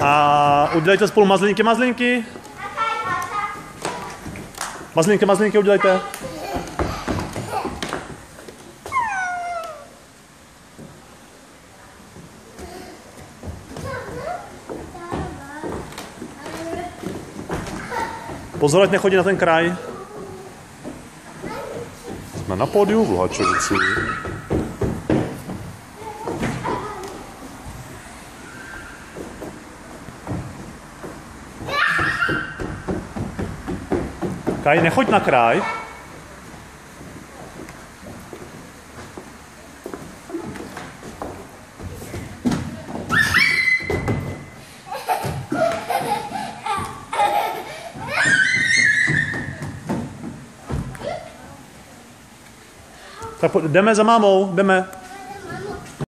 A udělejte spolu mazlínky. Mazlínky udělejte. Pozor, ať nechodí na ten kraj. Jsme na pódiu v Luhačovici. Kaj, nechoď na kraj. Tak jdeme za mámou, jdeme.